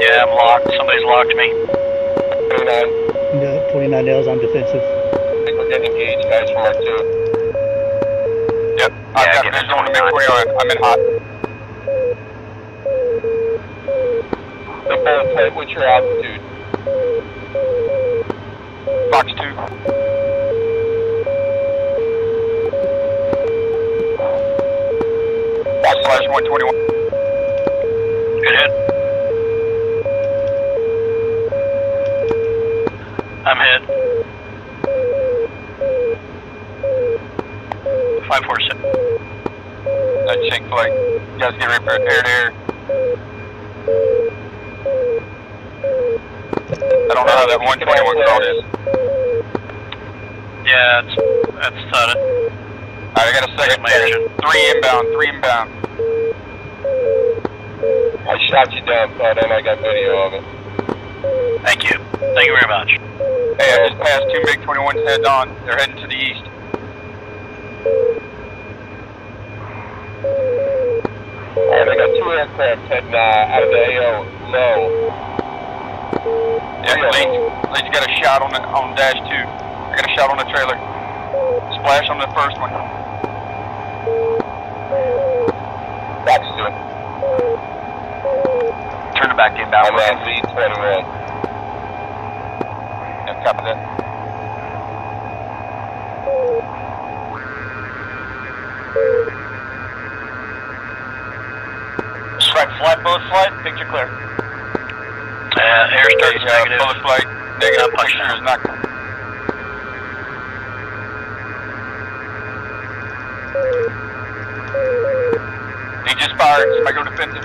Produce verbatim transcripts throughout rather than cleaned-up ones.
Yeah, I'm locked. Somebody's locked me. twenty-nine. No, twenty-nine nails, I'm defensive. I think we're getting engaged, guys, from our two. Yep, I've Yeah, got get visual on the me MiG twenty-one. I'm in hot. The bolt plate, what's your altitude? Fox two. Fox slash one twenty-one. Good hit. I'm hit. five four six. That shank flight. You guys get ready for air to air. I don't know how that one twenty-one crawled is. Yeah, it's, that's Tata. Alright, I got a second. My engine. Three inbound, three inbound. I shot you down, Todd, and I got video of it. Thank you. Thank you very much. Hey, I just passed two MiG twenty-ones head on. They're heading to the east. Alright, I got two aircraft heading uh, out of the A O low. Yeah, Leeds, Leeds got a shot on the, on dash two. I got a shot on the trailer. Splash on the first one. Fox to it. Turn it back to inbound. I'm at lead twenty-one. Yeah, copy that. Strike flight, bullet flight, picture clear. Uh, air starts Uh, negative. bullet flight, negative. Not pushing Picture out. is not. He just fired. Somebody go defensive.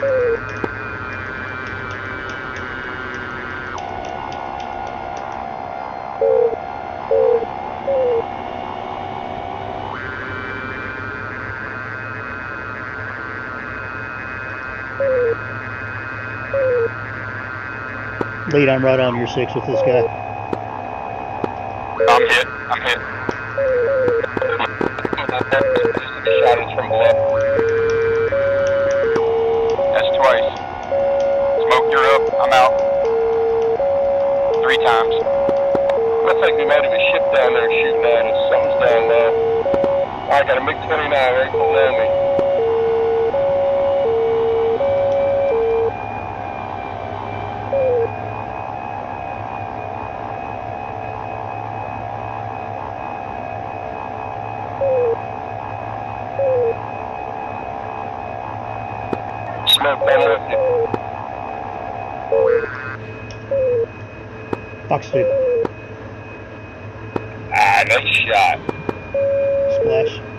Lead, I'm right on your six with this guy. I'm hit. I'm hit. Shot is from below. That's twice. Smoke, you're up. I'm out. Three times. Looks like we might have a ship down there shooting at us. Something's down low. I got a MiG twenty-nine right below me. Smoke, I'm with you. Fox two. Ah, nice shot. Splash.